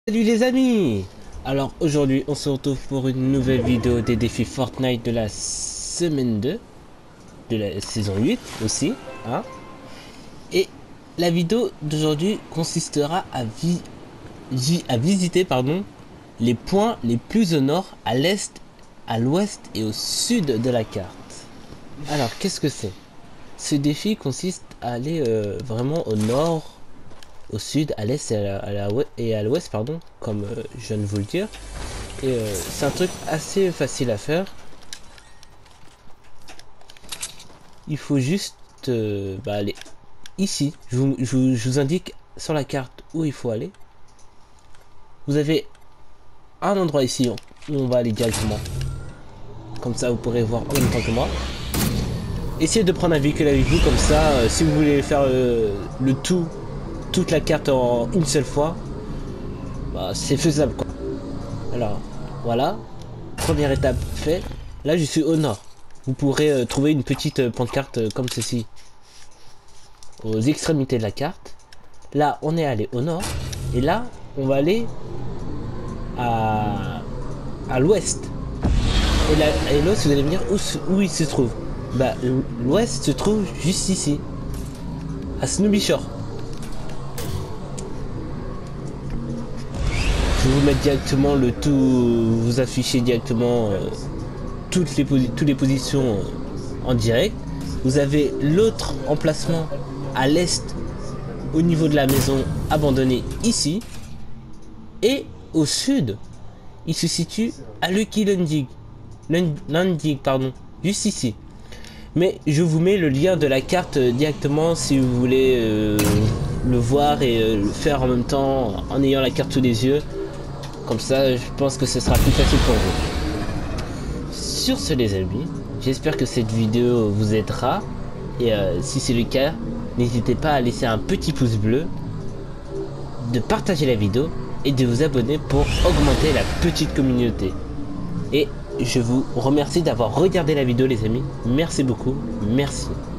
Salut les amis. Alors aujourd'hui on se retrouve pour une nouvelle vidéo des défis Fortnite de la semaine 2 de la saison 8 aussi, hein. Et la vidéo d'aujourd'hui consistera à visiter les points les plus au nord, à l'est, à l'ouest et au sud de la carte. Alors qu'est-ce que c'est? Ce défi consiste à aller vraiment au nord, au sud, à l'est et à l'ouest, pardon, comme je viens de vous le dire. Et c'est un truc assez facile à faire. Il faut juste aller ici. Je vous indique sur la carte où il faut aller. Vous avez un endroit ici où on va aller directement. Comme ça, vous pourrez voir en même temps que moi. Essayez de prendre un véhicule avec vous, comme ça, si vous voulez faire le tout, toute la carte en une seule fois, bah, c'est faisable quoi. Alors, voilà. Première étape faite. Là, je suis au nord. Vous pourrez trouver une petite pancarte comme ceci aux extrémités de la carte. Là, on est allé au nord. Et là, on va aller à l'ouest. Et l'ouest, vous allez me dire où il se trouve. Bah, l'ouest se trouve juste ici, à Snowy Shore. Je vais vous mettre directement le tout, vous afficher directement toutes les positions en direct. Vous avez l'autre emplacement à l'est au niveau de la maison abandonnée ici. Et au sud, il se situe à Lucky Landing, pardon, juste ici. Mais je vous mets le lien de la carte directement si vous voulez le voir et le faire en même temps en ayant la carte sous les yeux. Comme ça, je pense que ce sera plus facile pour vous. Sur ce les amis, j'espère que cette vidéo vous aidera. Et si c'est le cas, n'hésitez pas à laisser un petit pouce bleu, de partager la vidéo et de vous abonner pour augmenter la petite communauté. Et je vous remercie d'avoir regardé la vidéo les amis. Merci beaucoup. Merci.